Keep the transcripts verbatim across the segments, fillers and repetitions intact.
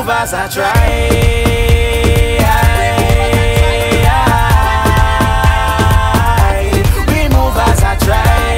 move as I try. We move as I try.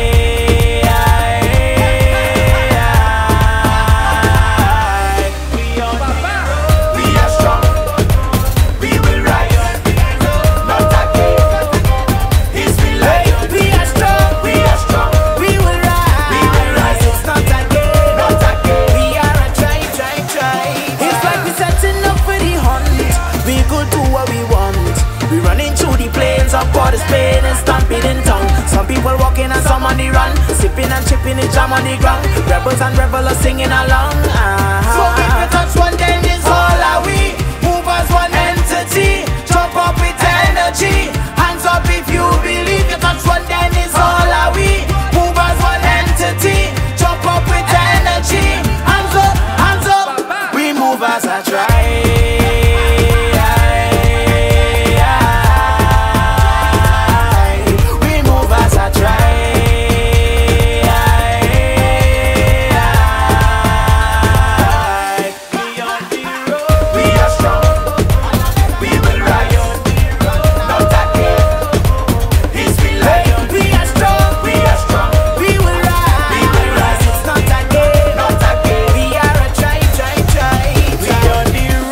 We on the road. We are strong. We will rise. Not again. It's been like we are strong. We are strong. We will rise. We will rise. It's not again. Not again. We are a try, try, try. It's like we setting up for the hunt. We could do what we want. We running through the plains of Port of Spain and stamping in town. Some people walking and some on the run, sipping and chipping the jam on the ground. Rebels and revelers singing along. Uh-huh. So if you touch one, then it's all are we. Move as one entity. Jump up with energy. Hands up if you believe. You touch one, then it's all are we. Move as one entity. Jump up with energy. Hands up, hands up. We move as I try.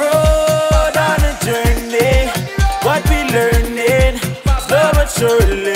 Surely